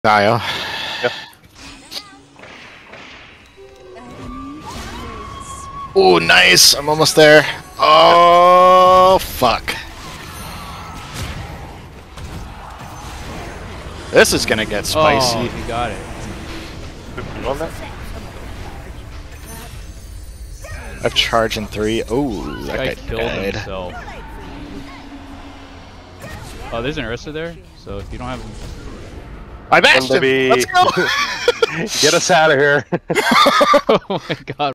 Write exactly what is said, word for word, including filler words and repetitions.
Dio. Yep. Oh, nice! I'm almost there. Oh, fuck. This is gonna get spicy. Oh, he got it. You on that? I've charged in three. Oh, This that guy guy killed died. himself. Oh, there's an Orisa there, so if you don't have... I bashed him! Baby. Let's go! Get us out of here. Oh my god.